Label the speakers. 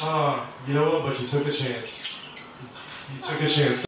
Speaker 1: You know what? But you took a chance. You took a chance.